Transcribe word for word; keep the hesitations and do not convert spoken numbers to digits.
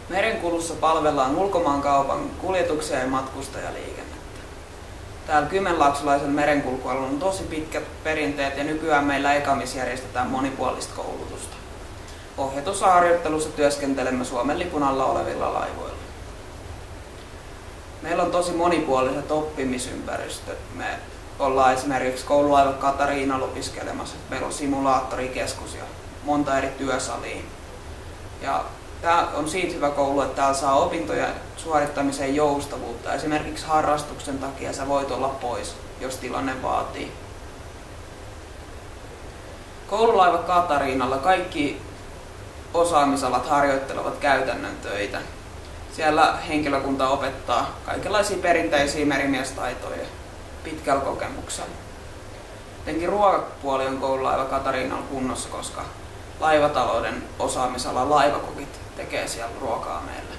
Merenkulussa palvellaan ulkomaankaupan kuljetuksia ja matkustajaliikennettä. Täällä Kymenlaaksolaisen merenkulkualueella on tosi pitkät perinteet ja nykyään meillä Ekamis järjestetään monipuolista koulutusta. Ohjatussa harjoittelussa työskentelemme Suomen lipun alla olevilla laivoilla. Meillä on tosi monipuoliset oppimisympäristöt. Me ollaan esimerkiksi koululaiva Katariinalla opiskelemassa. Meillä on simulaattorikeskus ja monta eri työsalia. Ja tämä on siitä hyvä koulu, että täällä saa opintoja suorittamiseen joustavuutta. Esimerkiksi harrastuksen takia sä voit olla pois, jos tilanne vaatii. Koululaiva Katariinalla kaikki osaamisalat harjoittelevat käytännön töitä. Siellä henkilökunta opettaa kaikenlaisia perinteisiä merimiestaitoja pitkällä kokemuksella. Tietenkin ruokapuoli on koululaiva Katariinalla kunnossa, koska laivatalouden osaamisala laivakokit tekee siellä ruokaa meille.